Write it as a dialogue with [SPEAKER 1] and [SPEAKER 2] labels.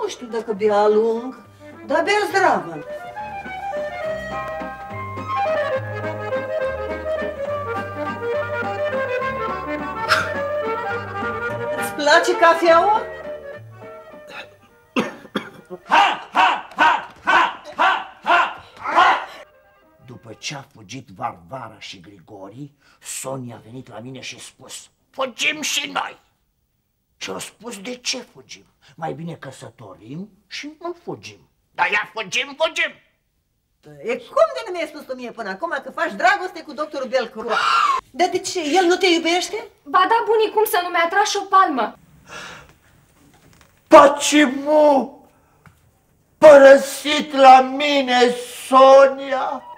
[SPEAKER 1] știu dacă bea lung, dar bea zdravă. Îți place cafeaua?
[SPEAKER 2] După ce a fugit Varvara și Grigori, Sonia a venit la mine și a spus: fugim și noi. Și a spus: de ce fugim? Mai bine căsătorim și nu fugim. Dar ia fugim.
[SPEAKER 1] E cum de nu mi-ai spus tu mie până acum că faci dragoste cu doctorul Belcroa? Dar de ce? El nu te iubește?
[SPEAKER 3] Ba da, bunii, cum să nu mi-a tras și o palmă.
[SPEAKER 2] Pacimu, părăsit la mine, Sonia.